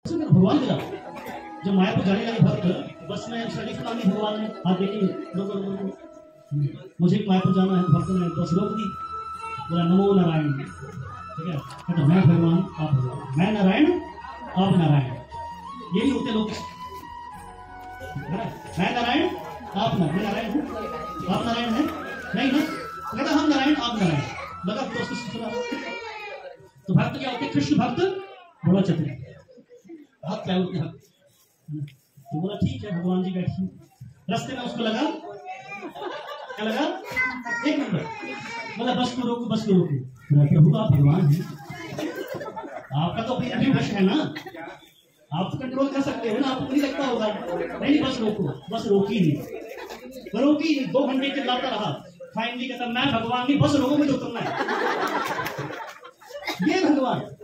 भगवान का जब मायापुर जाने लगे भक्त बस में शरीफ नामी भगवान ने हाथ देखी मुझे मायापुर जाना है, भक्त ने बस रोक दी, बोला नमो नारायण। ठीक है, कहते मैं भगवान आप भगवान, मैं नारायण आप नारायण, यही होते लोग। मैं नारायण आप नारायण हूँ, आप नारायण है नहीं ना, कहता हम नारायण आप नारायण। लगा दोस्तों सुना तो भक्त क्या होते, कृष्ण भक्त बड़ा चतुर हाथ क्या होते हैं। तो बोला ठीक है, भगवान जी बैठी, रास्ते में उसको लगा क्या लगा, एक नंबर, बोला बस को रोको बस को रोको। प्रभु आप भगवान हैं, आपका तो अभी वश है ना, आप तो कंट्रोल कर सकते हो ना, आपको नहीं लगता होगा। नहीं बस रोको, बस रोकी नहीं, रोकी नहीं, 2 घंटे चिल्लाता रहा, फाइनली कहता मैं भगवान नहीं, बस रोको मुझे उतरना है। ये भगवान